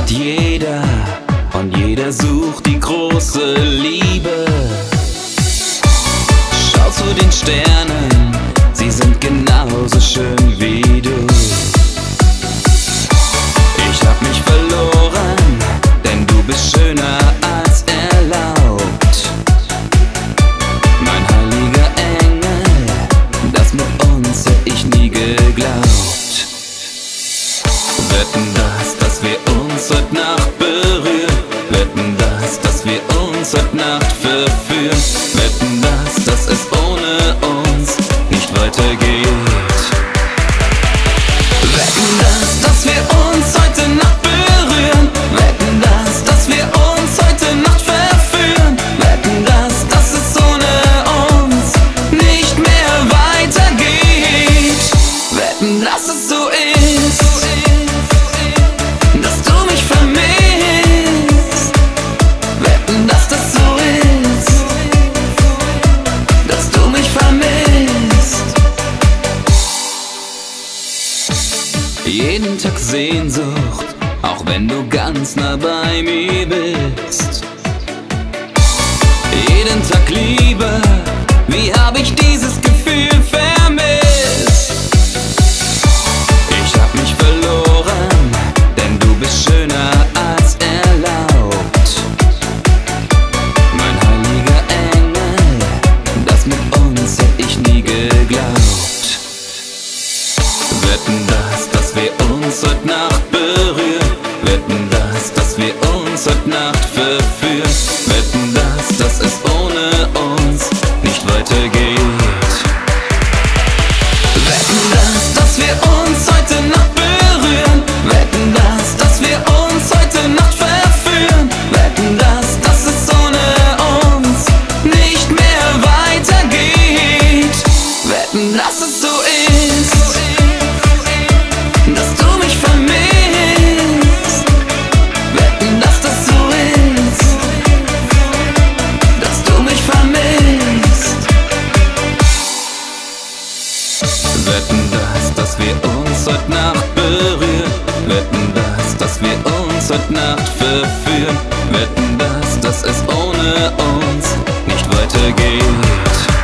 hat jeder und jeder sucht die große Liebe. Schau zu den Sternen, sie sind genauso schön wie du. Ich hab mich verloren, denn du bist schöner als erlaubt. Mein heiliger Engel, das mit uns hätt ich nie geglaubt. Wetten dass wir uns heute Nacht berühren. Wetten dass wir uns heute Nacht verführen. Wetten dass es ohne uns nicht weitergeht. Wetten dass wir uns heute Nacht berühren. Wetten dass wir uns heute Nacht verführen. Wetten dass es ohne uns nicht mehr weitergeht. Wetten, dass es so ist, dass du mich vermisst. Wetten, dass das so ist, dass du mich vermisst. Jeden Tag Sehnsucht, auch wenn du ganz nah bei mir bist. Jeden Tag Liebe, wie hab ich dieses Gefühl vermisst? Ich hab mich verloren, denn du bist schöner als erlaubt. Mein heiliger Engel, das mit uns hätt ich nie geglaubt. Wetten, dass wir uns heute Nacht berühren. Wetten, dass wir uns heute Nacht verführen. Wetten, dass es ohne uns nicht weitergeht. Wetten, dass wir uns heute Nacht berühren. Wetten, dass wir uns heute Nacht verführen. Wetten, dass es ohne uns nicht mehr weitergeht. Wetten, dass es so ist, dass du mich vermisst. Wetten, dass das so ist, dass du mich vermisst. Wetten, dass wir uns heute Nacht berühren. Wetten, dass wir uns heute Nacht verführen. Wetten, dass es ohne uns nicht weitergeht.